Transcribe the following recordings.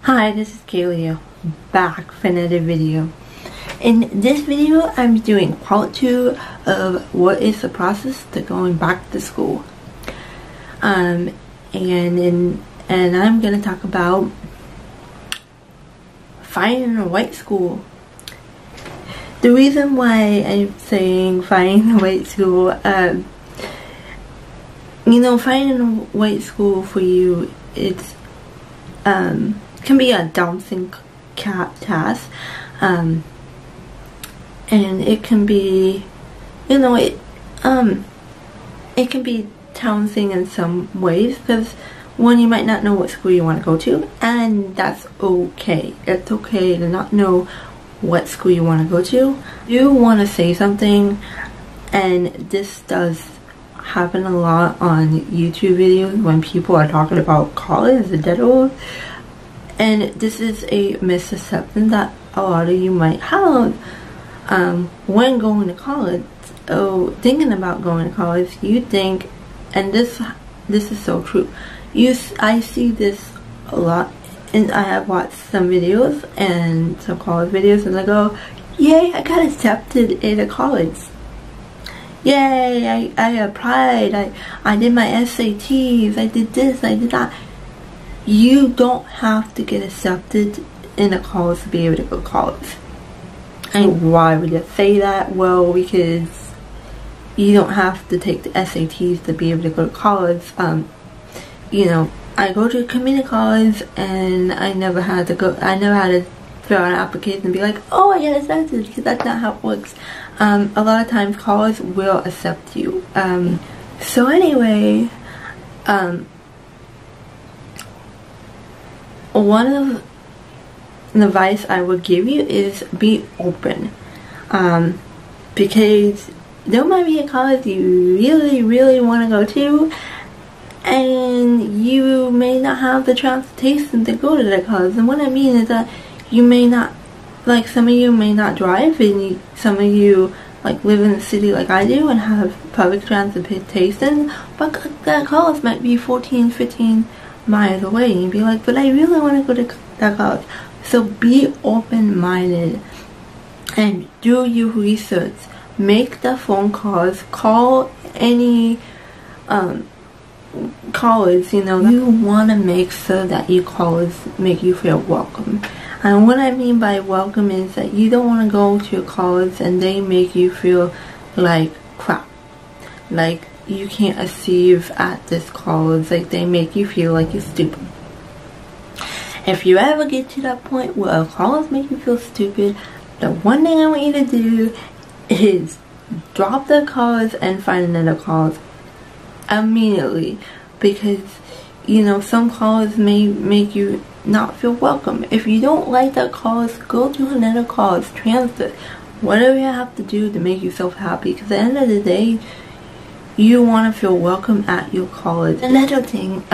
Hi, this is Kaylee, back for another video. In this video, I'm doing part 2 of what is the process to going back to school. And I'm gonna talk about finding the right school. The reason why I'm saying finding the right school, finding the right school for you, it's can be a daunting task, and it can be, it can be challenging in some ways, because one, you might not know what school you want to go to, and that's okay. It's okay to not know what school you want to go to. You want to say something, and this does happen a lot on YouTube videos when people are talking about college, the dead. And this is a misconception that a lot of you might have when going to college. Thinking about going to college, you think, and this is so true. I see this a lot, and I have watched some videos and some college videos, and I go, "Yay! I got accepted into college. Yay! I applied. I did my SATs. I did this. I did that." You don't have to get accepted in a college to be able to go to college. And why would you say that? Well, because you don't have to take the SATs to be able to go to college. I go to a community college, and I never had to fill out an application and be like, "Oh, I get accepted," because that's not how it works. A lot of times college will accept you. So anyway, one of the advice I would give you is be open, because there might be a college you really want to go to, and you may not have the transportation to go to that college. And what I mean is that you may not, like, some of you may not drive, and some of you live in a city like I do and have public transportation, but that college might be 14-15 miles away, and you'd be like, "But I really want to go to that college." So be open-minded and do your research. Make the phone calls. Call any college. You want to make sure that your college make you feel welcome. And what I mean by welcome is that you don't want to go to a college and they make you feel like crap, like you can't achieve at this college, like they make you feel like you're stupid. If you ever get to that point where a college makes you feel stupid, the one thing I want you to do is drop the college and find another college immediately, because some colleges may make you not feel welcome. If you don't like that college, go to another college, transfer, whatever you have to do to make yourself happy, because at the end of the day, you want to feel welcome at your college. Another thing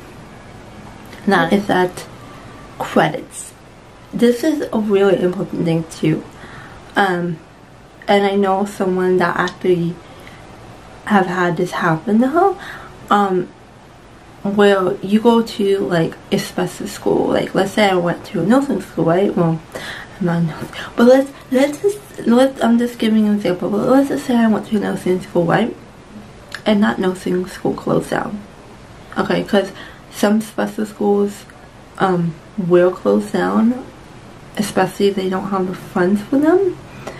is that credits. This is a really important thing too. And I know someone that actually have had this happen to her. Where you go to a special school, let's say I went to a nursing school, right? Well, I'm not nursing, but I'm just giving an example. But let's just say I went to a nursing school, right? And that nursing school closed down. Okay, because some special schools will close down, especially if they don't have the funds for them.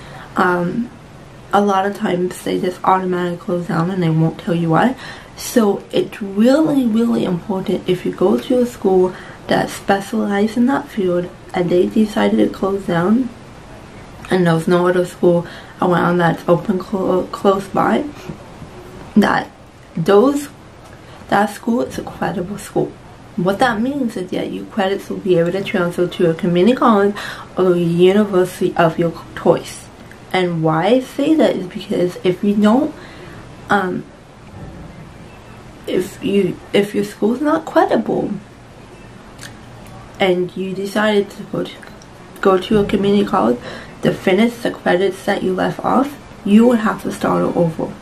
A lot of times they just automatically close down and they won't tell you why. So it's really important, if you go to a school that specializes in that field and they decided to close down and there's no other school around that's open close by, that school is a credible school. What that means is that your credits will be able to transfer to a community college or a university of your choice. And why I say that is because if you don't, if your school's not credible and you decided to go to a community college to finish the credits that you left off, you would have to start over.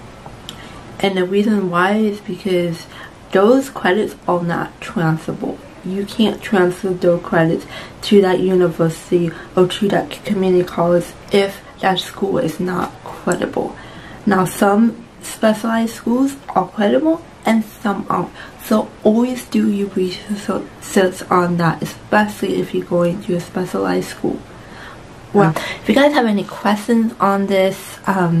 And the reason why is because those credits are not transferable. you can't transfer those credits to that university or to that community college if that school is not credible. Now, some specialized schools are credible and some aren't. So always do your research on that, especially if you're going to a specialized school. Well, if you guys have any questions on this,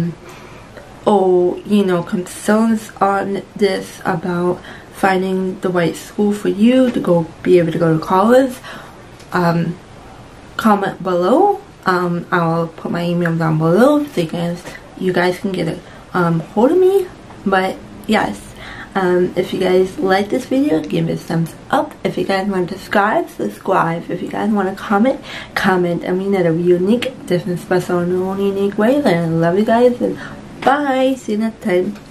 or you know, concerns on this about finding the right school for you to be able to go to college, comment below. I'll put my email down below so you guys can get a hold of me. But yes, if you guys like this video, give it a thumbs up. If you guys want to subscribe. If you guys want to comment. I mean that a unique, different, special, and unique way. And I love you guys, and bye. See you next time.